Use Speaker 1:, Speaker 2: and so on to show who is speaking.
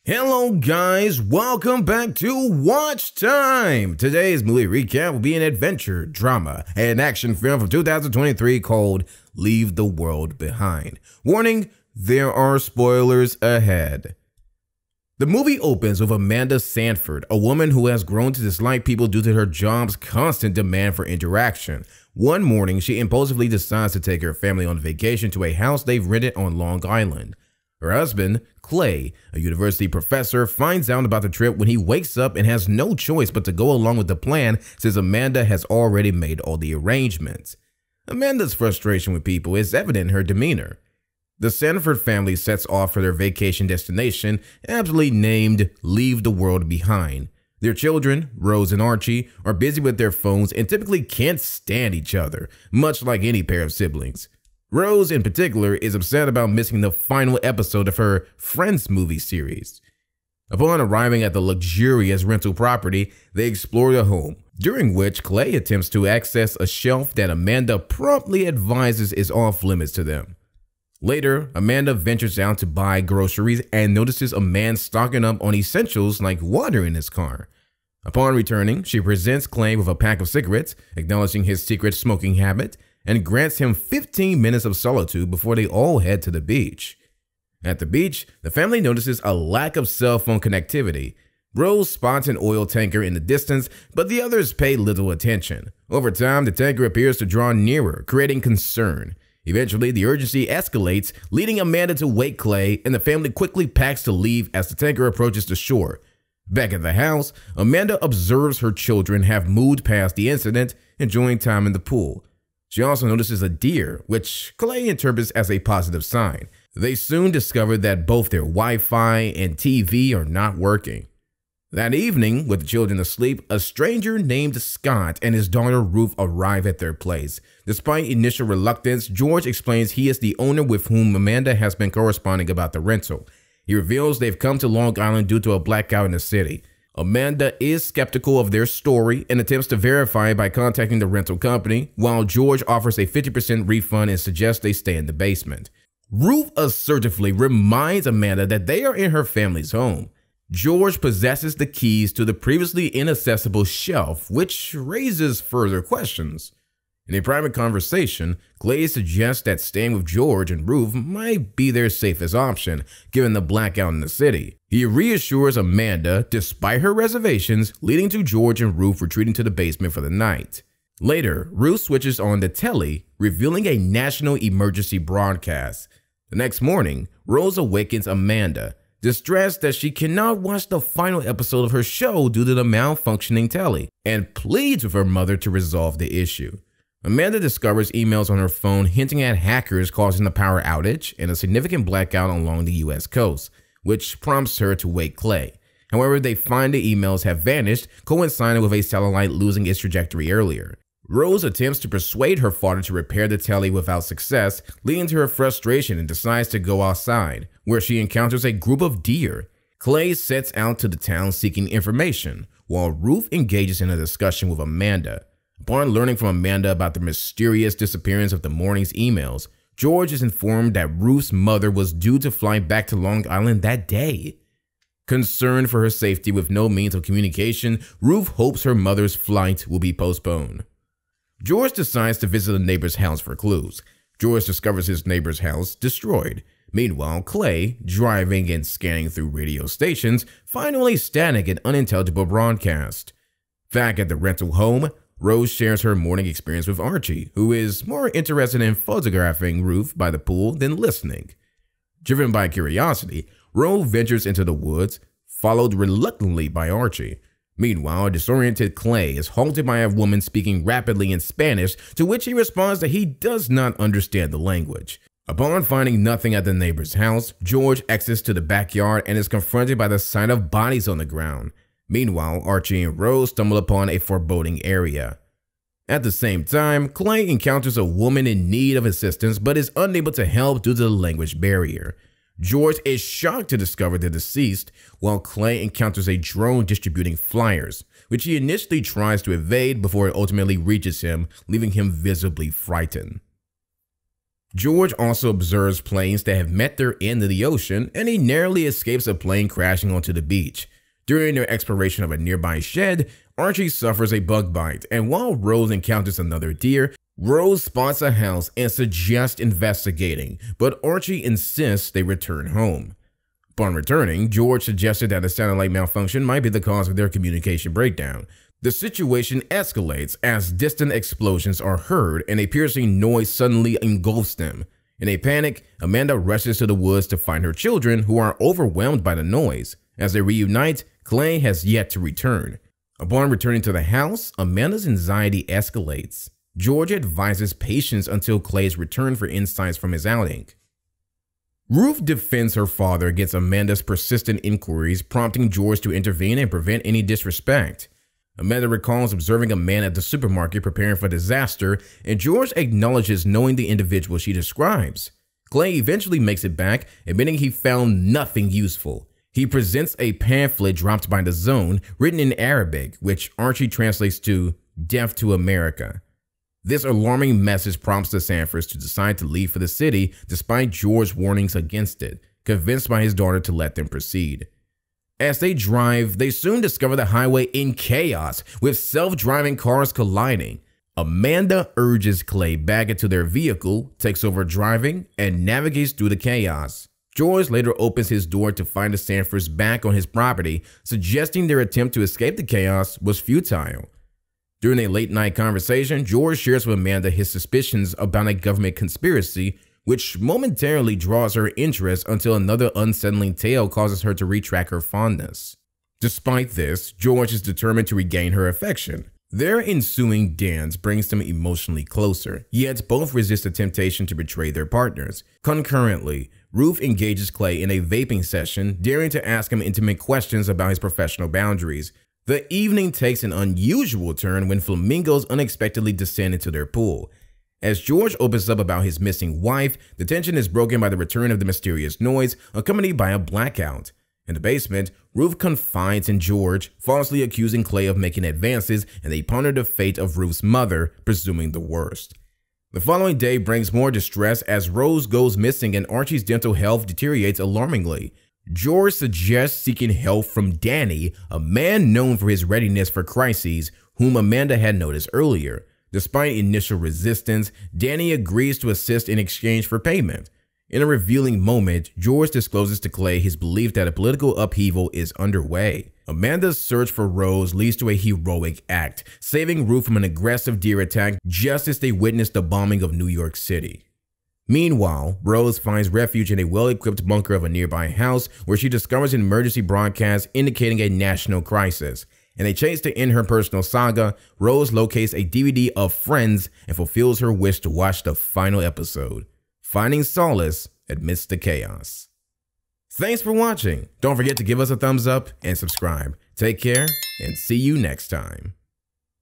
Speaker 1: Hello guys, welcome back to Watch Time. Today's movie recap will be an adventure, drama, and action film from 2023 called Leave the World Behind. Warning, there are spoilers ahead. The movie opens with Amanda Sanford, a woman who has grown to dislike people due to her job's constant demand for interaction. One morning, she impulsively decides to take her family on vacation to a house they've rented on Long Island. Her husband, Clay, a university professor, finds out about the trip when he wakes up and has no choice but to go along with the plan since Amanda has already made all the arrangements. Amanda's frustration with people is evident in her demeanor. The Sanford family sets off for their vacation destination, aptly named Leave the World Behind. Their children, Rose and Archie, are busy with their phones and typically can't stand each other, much like any pair of siblings. Rose, in particular, is upset about missing the final episode of her Friends movie series. Upon arriving at the luxurious rental property, they explore the home, during which Clay attempts to access a shelf that Amanda promptly advises is off limits to them. Later, Amanda ventures out to buy groceries and notices a man stocking up on essentials like water in his car. Upon returning, she presents Clay with a pack of cigarettes, acknowledging his secret smoking habit, and grants him 15 minutes of solitude before they all head to the beach. At the beach, the family notices a lack of cell phone connectivity. Rose spots an oil tanker in the distance, but the others pay little attention. Over time, the tanker appears to draw nearer, creating concern. Eventually, the urgency escalates, leading Amanda to wake Clay, and the family quickly packs to leave as the tanker approaches the shore. Back at the house, Amanda observes her children have moved past the incident, enjoying time in the pool. She also notices a deer, which Clay interprets as a positive sign. They soon discover that both their Wi-Fi and TV are not working. That evening, with the children asleep, a stranger named Scott and his daughter Ruth arrive at their place. Despite initial reluctance, George explains he is the owner with whom Amanda has been corresponding about the rental. He reveals they've come to Long Island due to a blackout in the city. Amanda is skeptical of their story and attempts to verify it by contacting the rental company, while George offers a 50% refund and suggests they stay in the basement. Ruth assertively reminds Amanda that they are in her family's home. George possesses the keys to the previously inaccessible shelf, which raises further questions. In a private conversation, Clay suggests that staying with George and Ruth might be their safest option, given the blackout in the city. He reassures Amanda, despite her reservations, leading to George and Ruth retreating to the basement for the night. Later, Ruth switches on the telly, revealing a national emergency broadcast. The next morning, Rose awakens Amanda, distressed that she cannot watch the final episode of her show due to the malfunctioning telly, and pleads with her mother to resolve the issue. Amanda discovers emails on her phone hinting at hackers causing a power outage and a significant blackout along the US coast, which prompts her to wake Clay. However, they find the emails have vanished, coinciding with a satellite losing its trajectory earlier. Rose attempts to persuade her father to repair the telly without success, leading to her frustration and decides to go outside, where she encounters a group of deer. Clay sets out to the town seeking information, while Ruth engages in a discussion with Amanda. Upon learning from Amanda about the mysterious disappearance of the morning's emails, George is informed that Ruth's mother was due to fly back to Long Island that day. Concerned for her safety with no means of communication, Ruth hopes her mother's flight will be postponed. George decides to visit a neighbor's house for clues. George discovers his neighbor's house destroyed. Meanwhile, Clay, driving and scanning through radio stations, finds a static and unintelligible broadcast. Back at the rental home, Rose shares her morning experience with Archie, who is more interested in photographing Ruth by the pool than listening. Driven by curiosity, Rose ventures into the woods, followed reluctantly by Archie. Meanwhile, a disoriented Clay is halted by a woman speaking rapidly in Spanish, to which he responds that he does not understand the language. Upon finding nothing at the neighbor's house, George exits to the backyard and is confronted by the sight of bodies on the ground. Meanwhile, Archie and Rose stumble upon a foreboding area. At the same time, Clay encounters a woman in need of assistance but is unable to help due to the language barrier. George is shocked to discover the deceased, while Clay encounters a drone distributing flyers, which he initially tries to evade before it ultimately reaches him, leaving him visibly frightened. George also observes planes that have met their end in the ocean, and he narrowly escapes a plane crashing onto the beach. During their exploration of a nearby shed, Archie suffers a bug bite, and while Rose encounters another deer, Rose spots a house and suggests investigating, but Archie insists they return home. Upon returning, George suggested that a satellite malfunction might be the cause of their communication breakdown. The situation escalates as distant explosions are heard and a piercing noise suddenly engulfs them. In a panic, Amanda rushes to the woods to find her children, who are overwhelmed by the noise. As they reunite, Clay has yet to return. Upon returning to the house, Amanda's anxiety escalates. George advises patience until Clay's return for insights from his outing. Ruth defends her father against Amanda's persistent inquiries, prompting George to intervene and prevent any disrespect. Amanda recalls observing a man at the supermarket preparing for disaster, and George acknowledges knowing the individual she describes. Clay eventually makes it back, admitting he found nothing useful. He presents a pamphlet dropped by the Zone, written in Arabic, which Archie translates to "Death to America." This alarming message prompts the Sanfords to decide to leave for the city despite George's warnings against it, convinced by his daughter to let them proceed. As they drive, they soon discover the highway in chaos, with self-driving cars colliding. Amanda urges Clay back into their vehicle, takes over driving, and navigates through the chaos. George later opens his door to find the Sanfords back on his property, suggesting their attempt to escape the chaos was futile. During a late-night conversation, George shares with Amanda his suspicions about a government conspiracy, which momentarily draws her interest until another unsettling tale causes her to retract her fondness. Despite this, George is determined to regain her affection. Their ensuing dance brings them emotionally closer, yet both resist the temptation to betray their partners. Concurrently, Ruth engages Clay in a vaping session, daring to ask him intimate questions about his professional boundaries. The evening takes an unusual turn when flamingos unexpectedly descend into their pool. As George opens up about his missing wife, the tension is broken by the return of the mysterious noise, accompanied by a blackout. In the basement, Ruth confides in George, falsely accusing Clay of making advances, and they ponder the fate of Ruth's mother, presuming the worst. The following day brings more distress as Rose goes missing and Archie's dental health deteriorates alarmingly. George suggests seeking help from Danny, a man known for his readiness for crises, whom Amanda had noticed earlier. Despite initial resistance, Danny agrees to assist in exchange for payment. In a revealing moment, George discloses to Clay his belief that a political upheaval is underway. Amanda's search for Rose leads to a heroic act, saving Ruth from an aggressive deer attack just as they witness the bombing of New York City. Meanwhile, Rose finds refuge in a well-equipped bunker of a nearby house where she discovers an emergency broadcast indicating a national crisis. In a chase to end her personal saga, Rose locates a DVD of Friends and fulfills her wish to watch the final episode, finding solace amidst the chaos. Thanks for watching. Don't forget to give us a thumbs up and subscribe. Take care and see you next time.